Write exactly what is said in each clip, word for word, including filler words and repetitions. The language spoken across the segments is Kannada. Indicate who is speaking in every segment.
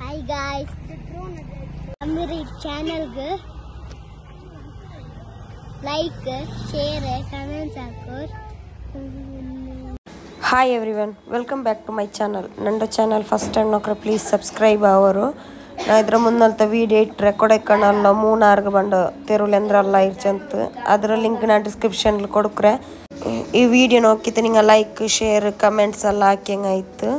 Speaker 1: Hi guys, Amiri channel ಗೆ like, share, comments ಹಾಕೋರ್.
Speaker 2: Hi everyone, welcome back to my channel. Nanda channel first time nokre please subscribe avaru. Na idra munnalta video itre Kodaikanal Moonarge bandu Tirulendralla irchante adra link na description alli kodukre. Ee video nokkite ninga like, share, comments alla hakkenga aittu.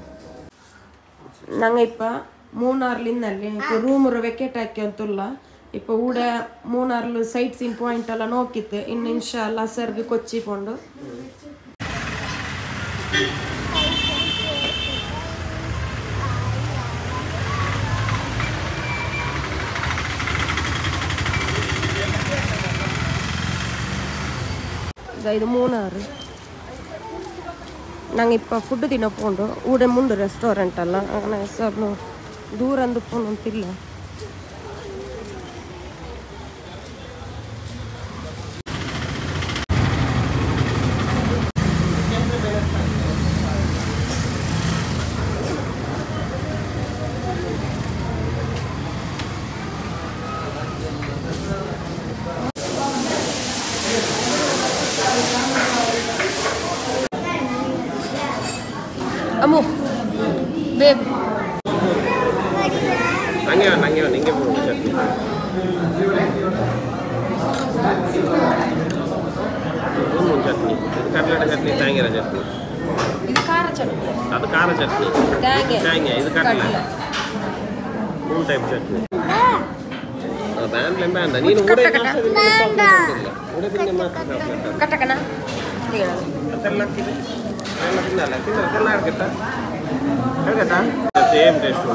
Speaker 2: Nanga ippa ಮೂನಾರ್ಲಿಂದಲ್ಲಿ ರೂಮ್ ವೆಕೆಟ್ ಹಾಕಿ ಅಂತಲ್ಲ ಇಪ್ಪ ಊಡ ಮೂನಾರ್ಲು ಸೈಟ್ ಸೀನ್ ಪಾಯಿಂಟ್ ಎಲ್ಲ ನೋಕಿತ್ತೆ ಇನ್ನು ಇನ್ಶಾಲ್ಲ ಸರ್ಗೆ ಕೊಚ್ಚಿಕೊಂಡು ಇದು ಮೂನಾರು ನಂಗೆ ಇಪ್ಪ ಫುಡ್ ತಿನ್ನಕೊಂಡು ಊಡೆ ಮುಂದೆ ರೆಸ್ಟೋರೆಂಟ್ ಅಲ್ಲ ನನ್ನ ಹೆಸರು ದೂರ ಅಂದುಕೊಂಡು ಅಂತಿಲ್ಲ ಅಮ್ಮು ಬೇಬ್
Speaker 3: ನಂಗೆ ನಂಗೆ ನಿಂಗೆ ಚಟ್ನಿ ಒಂದು ಚಟ್ನಿ ಇದು ಕಟ್ಲೆಟ್ ಚಟ್ನಿ ತ್ಯಾಂಗಿರ ಚಟ್ನಿ
Speaker 2: ಇದು ಖಾರ ಚಟ್ನಿ
Speaker 3: ಅದು ಖಾರ ಚಟ್ನಿ ತ್ಯಾಂಗೆ ಇದು ಕಟ್ಲೆ ಮೂರು ಟೈಪ್ ಚಟ್ನಿ ಬ್ಯಾಂಡ್ಲೆ ಬ್ಯಾಂಡ ನೀನು ಊಡೆ ಊಡೆ ತಿಂದೆ ಮಾತ್ರ
Speaker 2: ಕಟಕನ
Speaker 3: ಅದೆಲ್ಲ ತಿಂದೆ ಎಲ್ಲ ತಿನ್ನಲ್ಲ ತಿಂದ್ರೆ ಎಲ್ಲ ಆಡ್ಕತ್ತಾ ಹೇಳ್ಕತ್ತಾ ಸೇಮ್ ಟೇಸ್ಟ್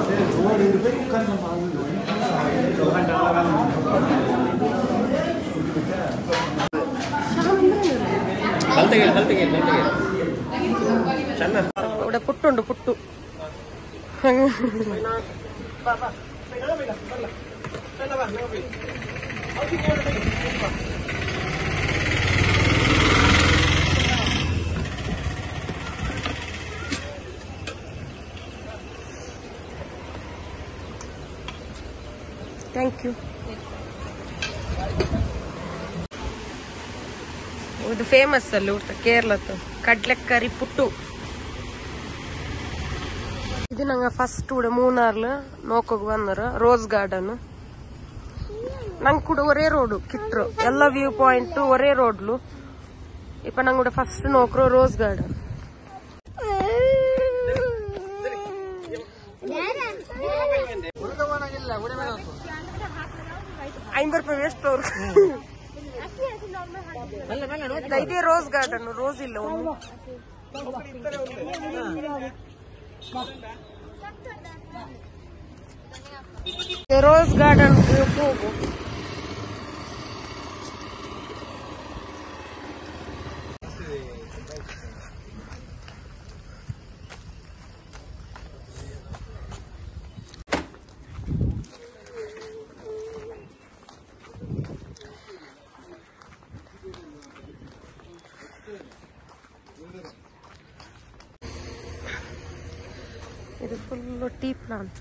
Speaker 3: ಕಲ್ತೆಗೆ ಕಲ್ತೆಗೆ ಕಲ್ತೆಗೆ ಚೆನ್ನ
Speaker 2: ഇവിടെ പുട്ടുണ്ട് പുട്ടു ಥ್ಯಾಂಕ್ ಯು ಇದು ಫೇಮಸ್ ಅಲ್ಲಿ ಊಟ ಕೇರಳದ್ದು ಕಡ್ಲೆಕರಿ ಪುಟ್ಟು ಇದು ನಂಗೆ ಫಸ್ಟ್ ಕೂಡ ಮೂನಾರ್ಲು ನೋಕೋಗ್ ಬಂದರು ರೋಸ್ ಗಾರ್ಡನ್ ನಂಗೆ ಕೂಡ ಒರೇ ರೋಡು ಕಿಟ್ರು ಎಲ್ಲ ವ್ಯೂ ಪಾಯಿಂಟ್ ಒರೇ ರೋಡ್ಲು ಇಪ್ಪ ನಂಗೆ ಕೂಡ ಫಸ್ಟ್ ನೋಕ್ರು ರೋಸ್ ಗಾರ್ಡನ್ ಐಂಬತ್ತು ರೂಪಾಯಿ ವೇಸ್ಟ್ ಅವ್ರು ಇದೇ ರೋಸ್ ಗಾರ್ಡನ್ ರೋಸ್ ಇಲ್ಲ ಒಂದು ರೋಸ್ ಗಾರ್ಡನ್ ಹೋಗು ಇದು ಫುಲ್ ಟೀ ಪ್ಲಾಂಟ್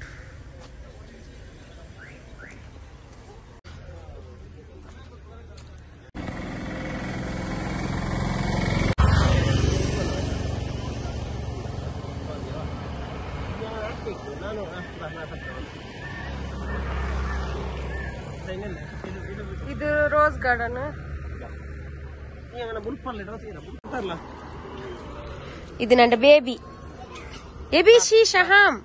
Speaker 2: ಇದು ರೋಸ್ ಗಾರ್ಡನ್ ಇದು ನನ್ನ ಬೇಬಿ ಬೇಬಿ ಶಿ ಶಹಾಮ್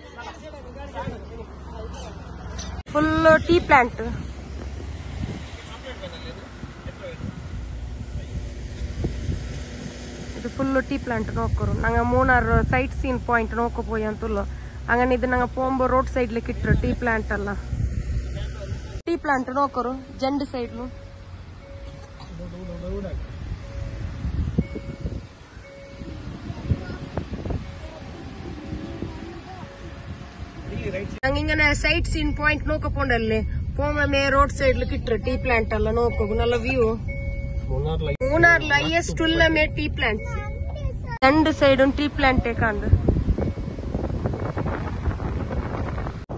Speaker 2: ಫುಲ್ ಟೀ ಪ್ಲಾಂಟ್ ಇದು ಫುಲ್ ಟೀ ಪ್ಲಾಂಟ್ ನೋಕೋರು ನಂಗೆ ಮೂನಾರು ಸೈಟ್ ಸೀನ್ ಪಾಯಿಂಟ್ ನೋಕೋಪೋಯಿ ಅಂತಲ್ಲ അങ്ങനെ ഇത് ഞങ്ങൾ പോകുമ്പോ റോഡ് സൈഡിലേക്ക് ഇട്ടു ടീ പ്ലാന്റ് അല്ല ടീ പ്ലാന്റ് നോക്കറു ജണ്ട് സൈഡിലും ഞങ്ങിങ്ങനെ സൈറ്റ് സീൻ പോയിന്റ് നോക്കപ്പോണ്ടല്ലേ പോകുമ്പോ മേ റോഡ് സൈഡിലേക്ക് ഇട്ടു ടീ പ്ലാന്റ് അല്ല നോക്കൂ നല്ല വ്യൂ മൂന്നാറിൽ ഹൈയസ്റ്റ് ഉള്ള മേ ടീ പ്ലാന്റ്സ് രണ്ട് സൈഡും ടീ പ്ലാന്റ് കാണുന്നു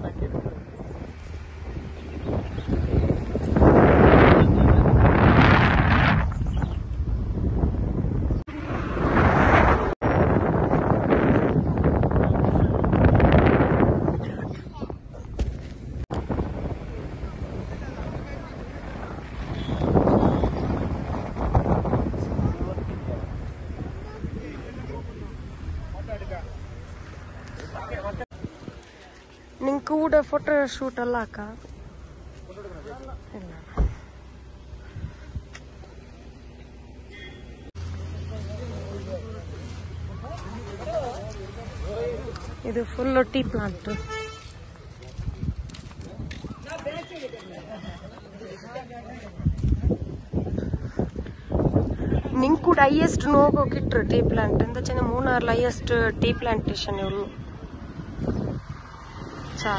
Speaker 2: ನಿಂಗೆ ಕೂಡ ಫೋಟೋ ಶೂಟ್ ಅಲ್ಲ ಅಕ್ಕ? ಇದು ಫುಲ್ ಟೀ ಪ್ಲಾಂಟ್. ನಿಂಗೆ ಕೂಡ ಹೈಯೆಸ್ಟ್ ನೋಗೋಕಿಟ್ರು ಟೀ ಪ್ಲಾಂಟ್ ಅಂತ ಚೆನ್ನ ಮೂನಾರ್ಲ ಹೈಯೆಸ್ಟ್ ಟೀ ಪ್ಲಾಂಟೇಶನ್ ಇವರು. ಚಾ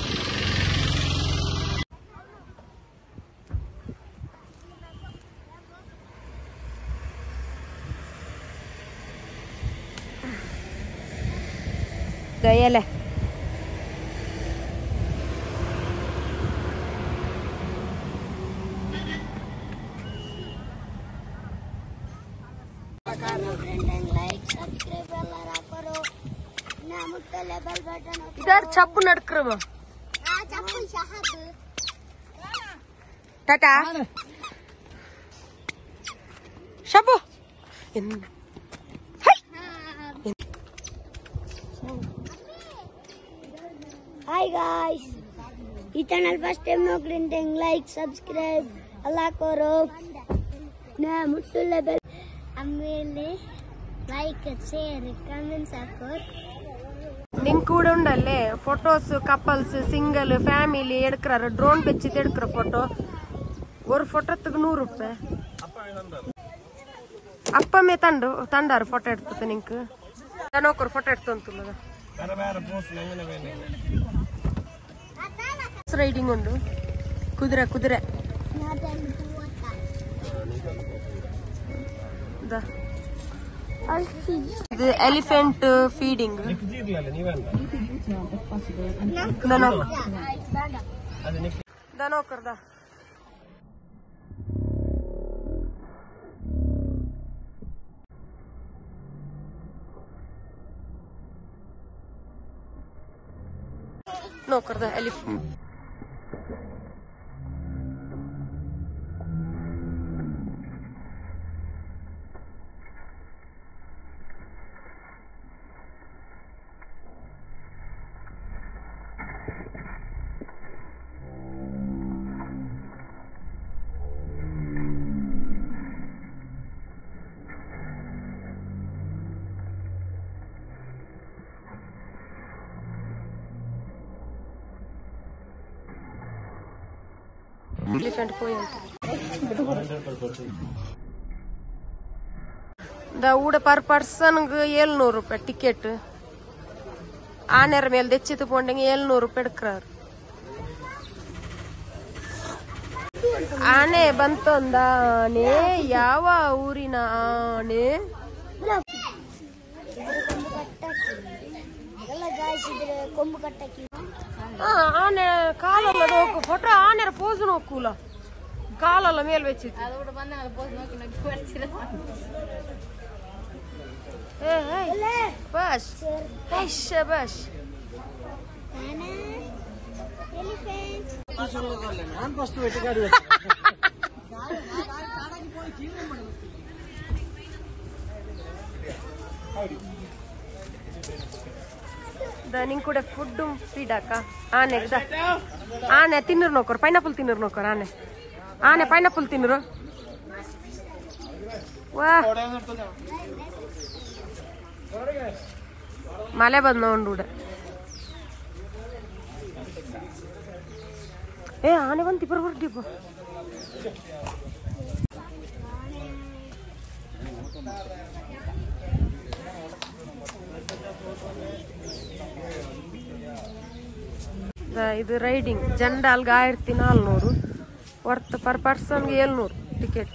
Speaker 2: ಗಯಲೆ इधर छप्पू नडक्रम टाटा शब्बू
Speaker 1: हाय गाइस ಈ ಚಾನೆಲ್ ಫಸ್ಟ್ ಟೈಮ್ ನೋಡ್ಲಿಂದ ಲೈಕ್ ಸಬ್ಸ್ಕ್ರೈಬ್ ಎಲ್ಲ ಕರೋ ನಾ ಮುಟ್ಟುಲ್ಲ ಬೆಲ್ ಆಮೇಲೆ ಲೈಕ್ ಶೇರ್ ಕಮೆಂಟ್ಸ್ ಹಾಕೋ.
Speaker 2: ನಿಂಗೆ ಕೂಡ ಉಂಡಲ್ಲೇ ಫೋಟೋಸ್ ಕಪಲ್ಸ್ ಸಿಂಗಲ್ ಫ್ಯಾಮಿಲಿ ಎಡ್ಕ್ರಾರ ಡ್ರೋನ್ ಬೆಚ್ಚಿದ್ ಎಡ್ಕ್ರ ಫೋಟೋ ஒரு ಫೋಟೋತ್ತಿಗೆ ನೂರು ರೂಪಾಯಿ. ಅಪ್ಪಮ್ಮೆ ತಂಡು ತಂಡಾರು ಫೋಟೋ ಎಡ್ತದೆ ನಿಂಗೆ ನೋಕರು ಫೋಟೋ ಎಡ್ತಂತಲ್ಲ. ರೈಡಿಂಗ್ ಉಂಡು ಕುದುರೆ ಕುದುರೆ ಇದು ಎಲಿಫೆಂಟ್ ಫೀಡಿಂಗ್. ದನೋಕರ್ದ ನೋಕರ್ದ ಎಲಿಫೆಂಟ್. ಎಲಿಫೆಂಟ್ ಪೋಯ್ ದ ಊಡ ಪರ್ ಪರ್ಸನ್ಗೆ ಏಳ್ನೂರು ರೂಪಾಯಿ ಟಿಕೆಟ್. ಆನೆರ ಮೇಲೆ ದೆಚ್ಚಿತು ಪೋಂಡೆಗೆ ಏಳ್ನೂರು ರೂಪಾಯಿ ಎಡ್ಕ್ರಾರು. ಆನೆ ಬಂತೊಂದ ಆನೆ ಯಾವ ಊರಿನ ಆನೆ?
Speaker 1: ಕೊಂಬು ಕಟ್ಟಕ್ಕೆ
Speaker 2: ಆನೆ ಕಾಲಲ್ಲ ನೋಕು ಫೋಟೋ ಆನೆರ ಪೋಸ್ ನೋಕೂಲ ಕಾಲಲ್ಲ ಮೇಲ್ ವೆಚ್ಚಿತ್ತು. ಬಸ್ ಬಸ್ ನಿಂಗೆ ಕೂಡ ಫುಡ್ ಫೀಡ್ ಅಕ್ಕ ಆನೆ ಆನೆ ತಿನ್ನರು ನೋಕರು ಪೈನಾಪಲ್ ತಿನ್ನರು ನೋಕರು ಆನೆ ಆನೆ ಪೈನಾಪಲ್ ತಿನ್ನರು. ವಾ ಮಳೆ ಬಂದ್ ನೋಡ್ ಏ ಆನೆ ಬಂತು ಇಬ್ಬರು ಹೊರಟಿಪ್ಪ. ಇದು ರೈಡಿಂಗ್ ಜಂಡಾಲ್ಗೆ ಆಯಿರತ್ತಿ ನಾಲ್ನೂರು ವರ್ತ್ ಪರ್ ಪರ್ಸನ್ಗೆ ಏಳ್ನೂರು ಟಿಕೆಟ್.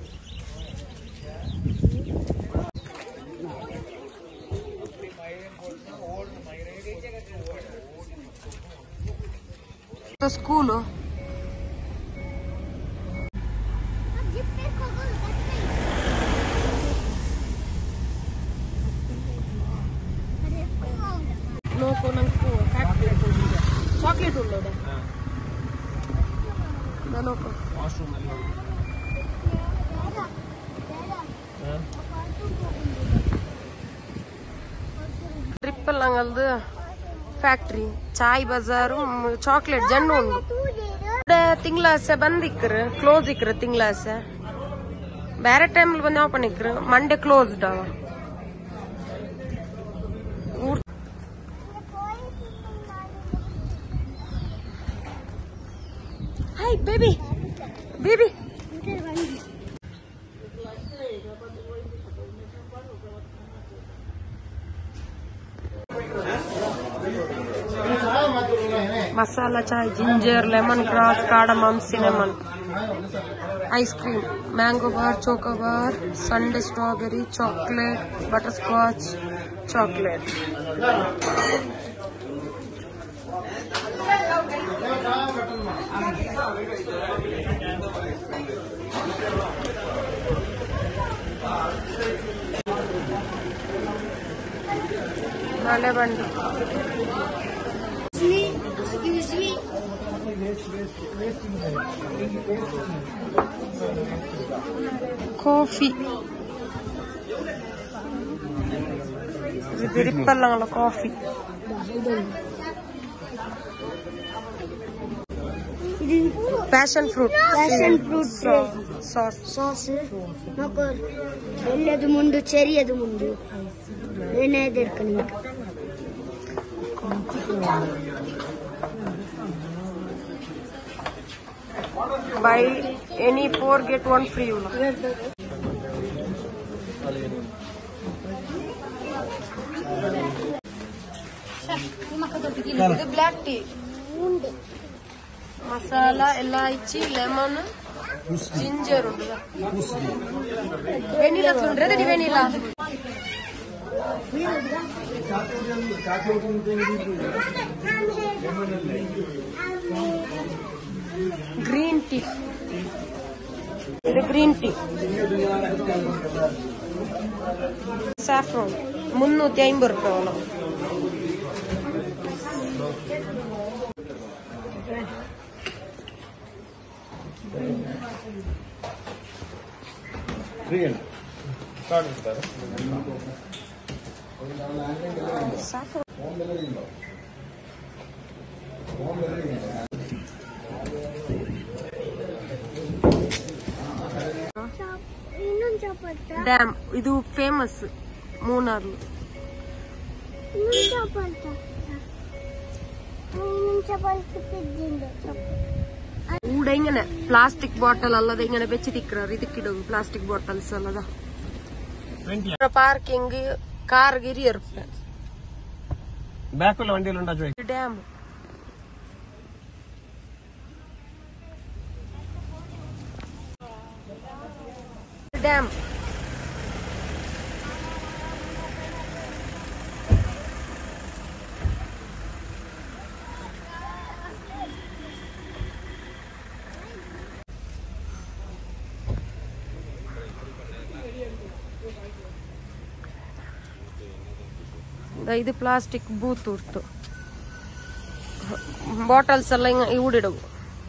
Speaker 2: ಸ್ಕೂಲು ನೋಕು ನಂಗೆ ಚಾಕ್ಲೇಟ್ ಉಳ್ಳೋದ ನೋಕು ಟ್ರಿಪ್ಪಲ್ ನಂಗಲ್ದು ಫ್ಯಾಕ್ಟ್ರಿ ಚಾಯ್ ಬಜಾರು ಚಾಕ್ಲೇಟ್ ಜಣ್ಣು ಉಂಡು ತಿಂಗ್ಳಾಸೆ ಬಂದಿಕ್ರು ಕ್ಲೋಸ್ ಇಕ್ರು ತಿಂಗ್ಳಾಸೆ ಬೇರೆ ಟೈಮ್ ಬಂದು ಓಪನ್ ಇಕ್ರು ಮಂಡೇ ಕ್ಲೋಸ್ಡ್ ಅವ hi baby baby masala chai ginger lemon grass cardamom cinnamon ice cream mango bar choco bar sundae strawberry chocolate butterscotch chocolate नाले बंडी
Speaker 1: Excuse me.
Speaker 2: Coffee. Ini ripple lang la coffee. Passion fruit.
Speaker 1: Passion fruit
Speaker 2: sauce.
Speaker 1: Sauce. Makor. Elladu mundu cherry adu mundu. Ene derkani.
Speaker 2: Buy any four get one free. This black tea. Masala, elaichi, lemon, ginger. Vanilla. Ready vanilla. Green tea. The green tea. Saffron. ಮುನ್ನೂರ ಐವತ್ತು ರೂಪಾಯಿ. Saffron. ಡ್ಯಾಮ್ ಇದು ಫೇಮಸ್ ಮೂನಾರ್ ഊടെ ഇങ്ങനെ പ്ലാസ്റ്റിക് ബോട്ടൽ അല്ലാതെ ഇങ്ങനെ വെച്ച് തിക്കറ ഇതിക്കിടും പ്ലാസ്റ്റിക് ബോട്ടൽസ് അല്ലതാ പാർക്കിംഗ് കാർ ഇരുപത് റുപ്യ
Speaker 4: ബാക്കുള്ള വണ്ടിയിലുണ്ടോ
Speaker 2: ഡാം ഡാം ಇದು ಪ್ಲಾಸ್ಟಿಕ್ ಬೂತ್ ಉರ್ತು ಬಾಟಲ್ಸ್ ಎಲ್ಲ ಹಿಂಗ ಹೂಡಿಡವು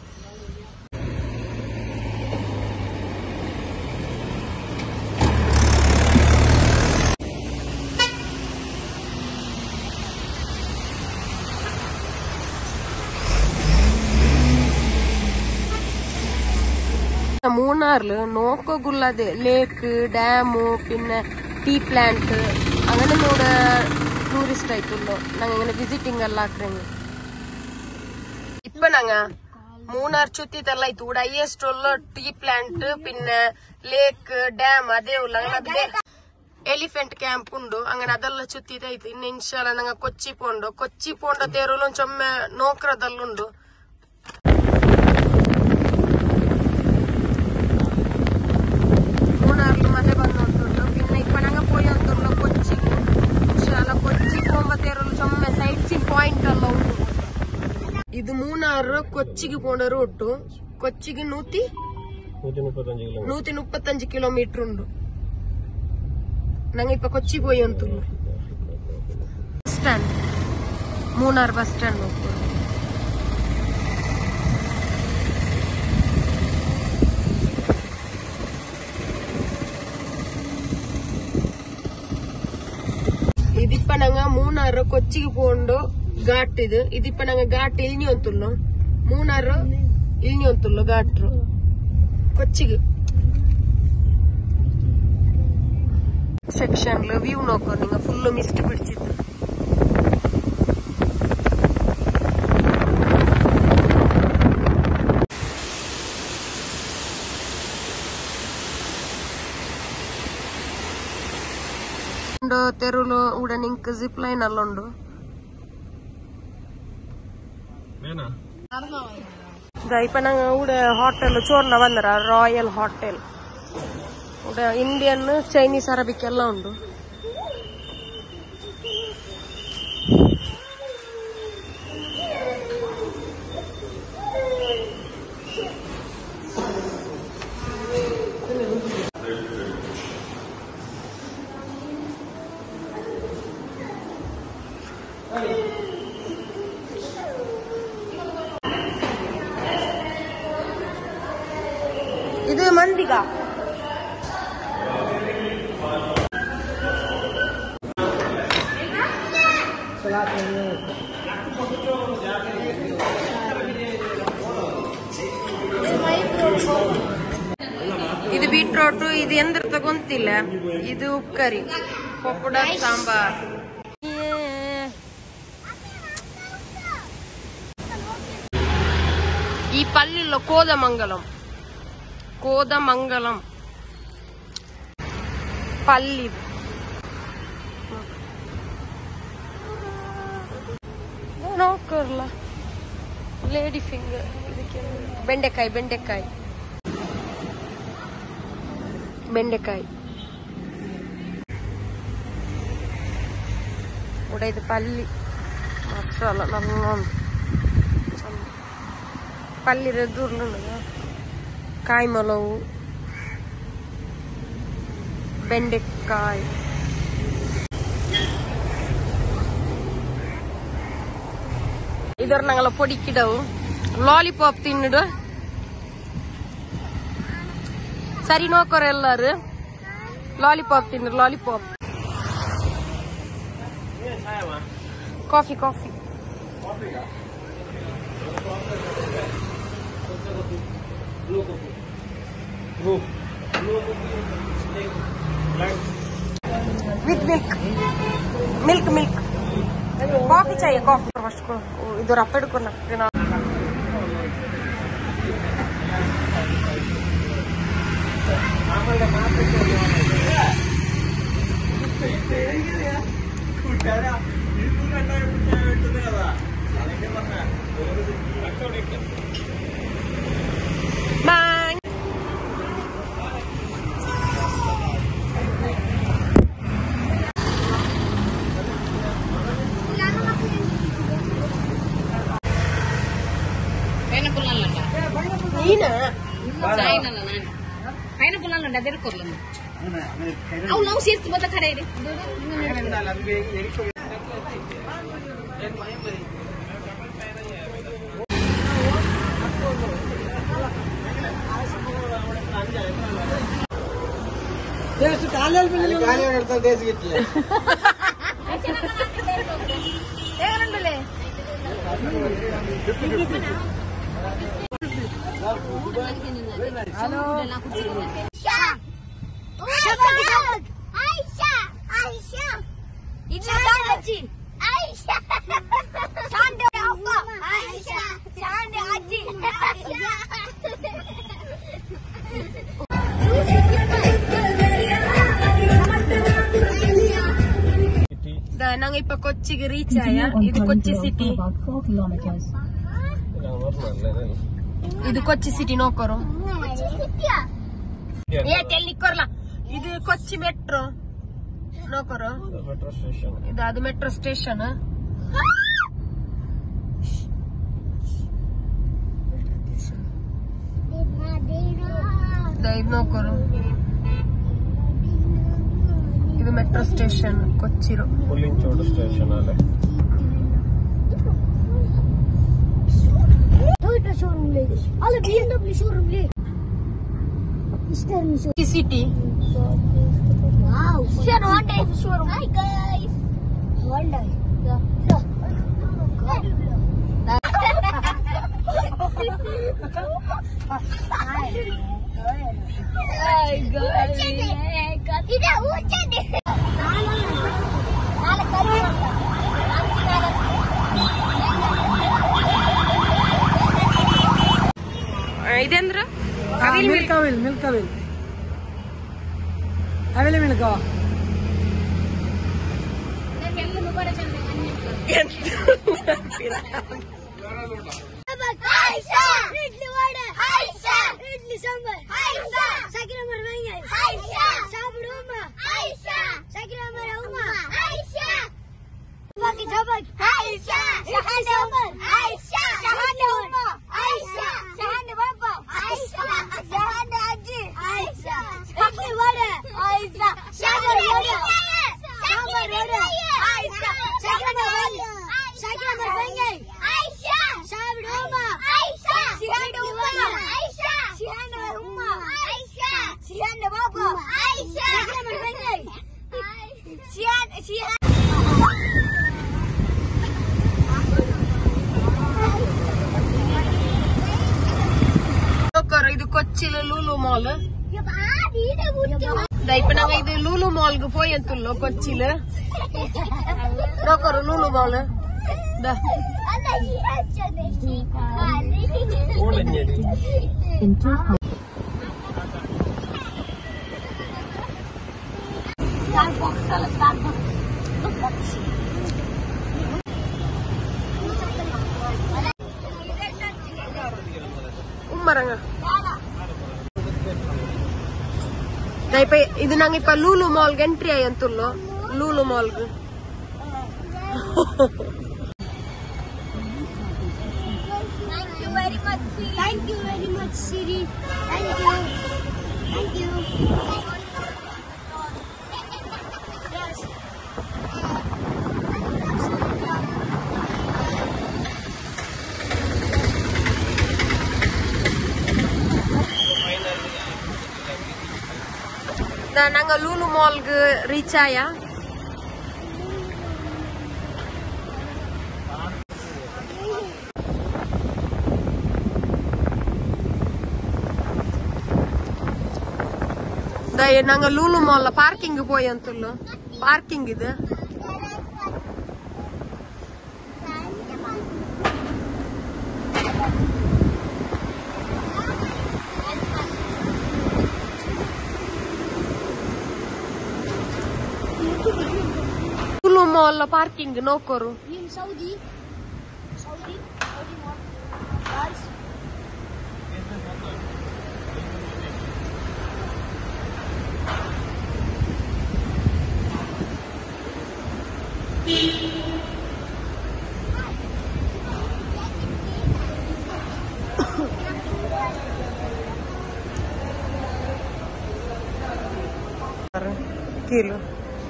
Speaker 2: മൂന്നാറില് നോക്കോക്കുള്ളത് ലേക്ക് ഡാമു പിന്നെ ടീ പ്ലാന്റ് അങ്ങനെ ഇവിടെ ടൂറിസ്റ്റ് ആയിട്ടുള്ളൂ ഞങ്ങൾ ഇങ്ങനെ വിസിറ്റിംഗ് ಎಲ್ಲ ಹಾಕ್ರಂಗೆ ഇപ്പൊ ഞങ്ങ മൂന്നാർ ചുറ്റിത്തെಲ್ಲ ಇತ್ತು ഇവിടെ ಹೈಯೆಸ್ಟ್ ಉಳ್ಳ ಟೀ ಪ್ಲಾಂಟ್ പിന്നെ ലേക്ക് ಡ್ಯಾಮ್ ಅದೇ ಉಳ್ಳ അങ്ങനെ ಎಲಿಫೆಂಟ್ ಕ್ಯಾಂಪ್ ಉಂಡು അങ്ങനെ ಅದೆಲ್ಲ ചുറ്റിതാಯ್ತು ಇನ್ನು ಇನ್ಶಾಲ್ಲ ನಂಗೆ ಕೊಚ್ಚಿ ಪೋಂಡು ಕೊಚ್ಚಿ ಪೋಂಡ ತೇರುಲು ಚೊಮ್ಮೆ ನೋಕ್ರದಲ್ಲುಂಡು മൂന്നാറിൽ മല വന്നോണ്ടുണ്ട് പിന്നെ ഇപ്പൊ ഞങ്ങൾ പോയി വന്നുള്ളൂ കൊച്ചിക്ക് ഇൻഷാല്ല കൊച്ചി പോകുമ്പത്തേരുള്ള ചുമ സൈറ്റ് സീൻ ಪಾಯಿಂಟ್ ಎಲ್ಲ ಉಂಟು ಇದು ಮೂನಾರು ಕೊಚ್ಚಿಗೆ പോണ്ട ರೂಟು ಕೊಚ್ಚಿಗೆ ನೂತಿ ನೂತಿ ಮುಪ್ಪತ್ತಂಜು ಕಿಲೋಮೀಟರ್ ಉಂಟು ನಂಗೆ ಇಪ್ಪ ಕೊಚ್ಚಿ പോയി ಅಂತುള്ളೂ bus stand Munnar bus stand ಹೋಗ್ಬೋದು ഇതിപ്പ ഞങ്ങ മൂന്നാറ് കൊച്ചിക്ക് പോണ്ട് ಘಾಟ್ ಇದು ಇದಿಪ್ಪ ನಂಗೆ ಘಾಟ್ ಇಲ್ನಿ ಅಂತುಲ್ಲು ಮೂನಾರು ಇಲ್ನಿ ಅಂತುಲ್ಲು ಘಾಟ್ರು ಕೊಚ್ಚಿಗೆ ಸೆಕ್ಷನ್ ವ್ಯೂ ನೋಕೋ ನಿಂಗೆ ಫುಲ್ ಮಿಸ್ಟ್ ಬಿಡ್ಸಿತ್ತು తెరువులో ఊడ ఇంక జిప్ లైన్ అల్లుండు ఇప్ప ఊడ ಹೋಟೆಲ್ ಚೋರ್ನ ಬಂದರ ರಾಯಲ್ ಹೋಟೆಲ್ ಊಡ ಇಂಡಿಯನ್ ಚೈನೀಸ್ ಅರಬಿಕ್ ಎಲ್ಲ ಉಂಡು ಇದು ಮಂದಿಗ ಇದು ಬೀಟ್ರೋಟ್ ಇದು ಎಂದ್ರ ತಗೊಂತಿಲ್ಲ ಇದು ಉಪ್ಪುಕರಿ ಪಪ್ಪುಡ ಸಾಂಬಾರ್ ಈ ಪಲ್ಲಿಲ್ಲ ಕೋದಮಂಗಲಂ ಕೋದಮಂಗಲಂ ಪಲ್ಲಿ ನೋಕರ್ಲ ಲೇಡಿ ಫಿಂಗರ್ ಬೆಂಡೆಕಾಯಿ ಬೆಂಡೆಕಾಯಿ ಬೆಂಡೆಕಾಯಿ ಉಡೈದು ಪಲ್ಲಿ ಮಸಾಲ ನಲ್ಲೊಂದು ಪಲ್ಲಿ ರೆದ್ದೂರ್ಲು ಕಾಯಿ ಮೊಲವು ಬೆಂಡೆಕಾಯಿ ಇದರ ನಂಗಲ പൊടിക്കിടವು ಲಾಲಿಪಾಪ್ ತಿನ್ನಿಡು ಸರಿ ನೋಕೋರ ಎಲ್ಲಾರು ಲಾಲಿಪಾಪ್ ತಿನ್ನಿಡು lollipop coffee coffee with milk milk milk coffee चाहिए कॉफी फर्स्ट को इधर अपेड को ना
Speaker 3: ಪೈನಾಪಲ್ ಅಲ್ಲ ಅದೇ ಕೊರ್ಲಮ್ಮ ಅವು ನಾವು ಸೇರ್ತು ಬದ ಕಡೆ ಇದೆ
Speaker 1: Hello. Aisha. Aisha. Aisha. It's Aji. Aisha. Sande Appa. Aisha. Sande Aji.
Speaker 2: ನಂಗೆ ಇಪ್ಪ ಕೊಚ್ಚಿಗೆ ರೀಚ್ ಆಯ ಇದು ಕೊಚ್ಚಿ ಸಿಟಿ ಇದು ಕೊಚ್ಚಿ ಸಿಟಿ ನೋಕೋರು ಏನಿಕ್ಕೋರ್ಲ ಇದು ಕೊಚ್ಚಿ ಮೆಟ್ರೋ ನೋಕೋರು ಇದು ಅದು ಮೆಟ್ರೋ ಸ್ಟೇಷನ್ ಇದು ನೋಕೋರು ಇದು ಮೆಟ್ರೋ ಸ್ಟೇಷನ್ ಕೊಚ್ಚಿರೋ
Speaker 4: ಪುಲ್ಲಿಂಚೋಡು ಸ್ಟೇಷನ್ ಅಲ್ಲೇ
Speaker 1: showroom le alle B M W showroom le Eastern
Speaker 2: city
Speaker 1: wow share Honda showroom hi guys Honda yeah
Speaker 3: ಇದಂದ್ರ
Speaker 5: ಮಿಲ್ಕ್ ಅವಿಲ್ ಮಿಲ್ಕ್ ಅವಿಲ್ ಅವಿಲ್ ಮಿಲ್ಕ್
Speaker 1: ಇಡ್ಲಿ ಸಾಂಬಾರ್ ಸಕ್ಕರೆ ಮರವಂಗ ಸಾಪಿಡುವ ಸಕ್ಕರೆ ಮರ ಉಮ್ಮ ಬಾಕಿ ಜಬಕ್ ಶಹಾನೆ ಉಮರ್ ಶಹಾನೆ ಉಮ್ಮ ಶಹಾನೆ ಬಾಬಾ ಶಹಾನೆ ಅಜ್ಜಿ ಇಡ್ಲಿ ವಡೆ ಸಾಂಬಾರ್ ವಡೆ ಸಾಂಬಾರ್ ವಡೆ ಸಕ್ಕರೆ ಮರವಂಗ ಸಕ್ಕರೆ ಮರವಂಗ ಸಾಪಿಡುವ ಶಹಾನೆ ಉಮ್ಮ ಶಹಾನೆ ಉಮ್ಮ ಶಹಾನೆ ಬಾಬಾ ಸಕ್ಕರೆ ಮರವಂಗ ಶಹಾನೆ ಶಹಾನೆ
Speaker 3: ಇದು ಕೊಚ್ಚಿಲ ಲೂಲು ಮಾಲ್ ಇಪ್ಪ ನಾವ್ ಇದು ಲೂಲು ಮಾಲ್ ಗೆ போய் ಅಂತುಲ್ಲೋ ಕೊಚ್ಚಿಲ ನೋಕರು ಲೂಲು ಮಾಲ್ ಉಮ್ಮರಂಗ ಇದು ನಂಗೆ ಇಪ್ಪ ಲೂಲು ಮಾಲ್ಗೆ ಎಂಟ್ರಿ ಆಯ್ತುಲ್ಲೋ ಲೂಲು ಮಾಲ್ಗೆ
Speaker 1: Thank you very much, Siri. Thank you very much, Siri. Thank you. Thank you. Yes.
Speaker 3: ನಂಗ ಲೂಲು ಮಾಲ್ಗೆ ರೀಚ್ ಆಯ ನಂಗ ಲೂಲು ಮಾಲ್ ಪಾರ್ಕಿಂಗ್ போய் ಅಂತುಲ್ಲು ಪಾರ್ಕಿಂಗ್ ಇದೆ ಲೂಲು ಮಾಲ್ ಪಾರ್ಕಿಂಗ್ ನೋಕೋರು
Speaker 1: In Saudi. Saudi. Saudi mall. Guys.
Speaker 3: Kilo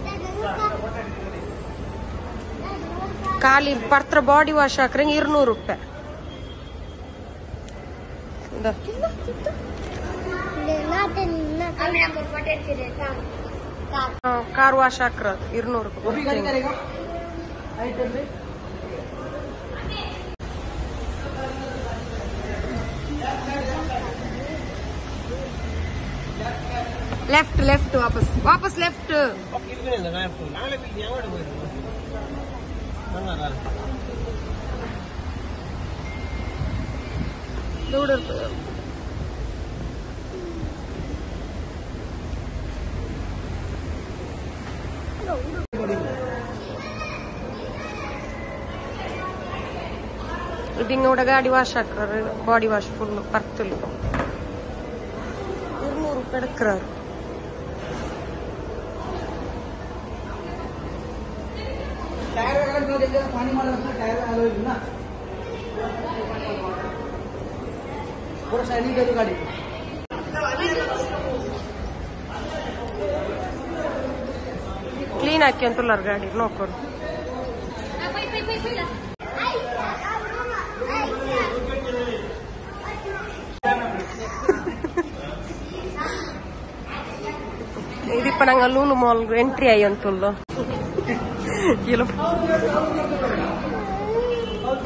Speaker 3: ಖಾಲಿ ಪತ್ರ ಬಾಡಿ ವಾಶ್ ಹಾಕ್ರೆ ഇരുന്നൂറ് ರೂಪಾಯಿ ಕಾರ್ ವಾಶ್ ಹಾಕ್ರ ഇരുന്നൂറ് ರೂಪಾಯಿ ಲೆಫ್ಟ್ ಲೆಫ್ಟ್ ವಾಪಸ್ ವಾಪಸ್ ಲೆಫ್ಟ್ ದೂರ ഇതിങ്ങോടെ ഗാഡി വാഷ് ആക്കാറ് ബോഡി വാഷ് ഫുള്ള് പർത്തില് ഇരുന്നൂറ് ರೂಪಾಯಿ എടുക്കാറ്
Speaker 5: पानी मार टायर आलो ना पूरा साइड कर गाड़ी
Speaker 3: ಕ್ಲೀನ್ ಹಾಕಿ ಅಂತುಲ್ಲಾರ ಗಾಡಿ ನೋಕೋರು ಇದಿಪ್ಪ ನಂಗೆ ಲೂಲು ಮಾಲ್ ಎಂಟ್ರಿ ಆಯ್ತು ಅಂತುಲ್ಲು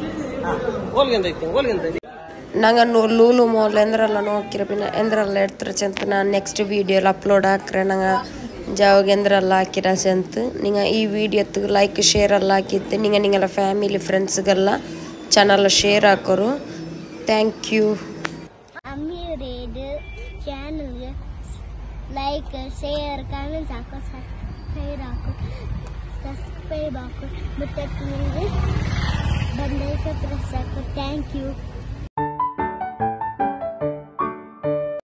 Speaker 2: ನಂಗೆ ಲೂಲು ಮಾಲ್ ಎಂದ್ರಲ್ಲ ನೋಡ್ಕಿರ ಪಿನ ಎಂದ್ರಲ್ಲ ಎಡ್ತರ ಚೆಂತ ನಾನು ನೆಕ್ಸ್ಟ್ ವೀಡಿಯೋಲಿ ಅಪ್ಲೋಡ್ ಹಾಕ್ರೆ ನಂಗೆ ಜಾವಾಗ ಎಂದ್ರಲ್ಲ ಹಾಕಿರ ಚೆಂತ ನಿಂಗೆ ಈ ವಿಡಿಯೋತ್ತು ಲೈಕ್ ಶೇರ್ ಎಲ್ಲ ಹಾಕಿದ್ದೆ ನಿಂಗೆ ನಿಂಗೆಲ್ಲ ಫ್ಯಾಮಿಲಿ ಫ್ರೆಂಡ್ಸ್ಗೆಲ್ಲ ಚಾನಲ್ ಶೇರ್ ಹಾಕೋರು ಥ್ಯಾಂಕ್ ಯು
Speaker 1: ಅಮೀರೇಡ್ ಚಾನಲ್ಗೆ ಲೈಕ್ ಶೇರ್ ಕಾಮೆಂಟ್ಸ್ ಹಾಕೋ ಸಬ್ಸ್ಕ್ರೈಬ್ ಹಾಕೋ ಸಬ್ಸ್ಕ್ರೈಬ್ ಹಾಕೋ ಮತ್ತೆ ಬಂದೈತೆ ಪ್ರೆಸ್ ಹಾಕೋ ಥ್ಯಾಂಕ್ ಯು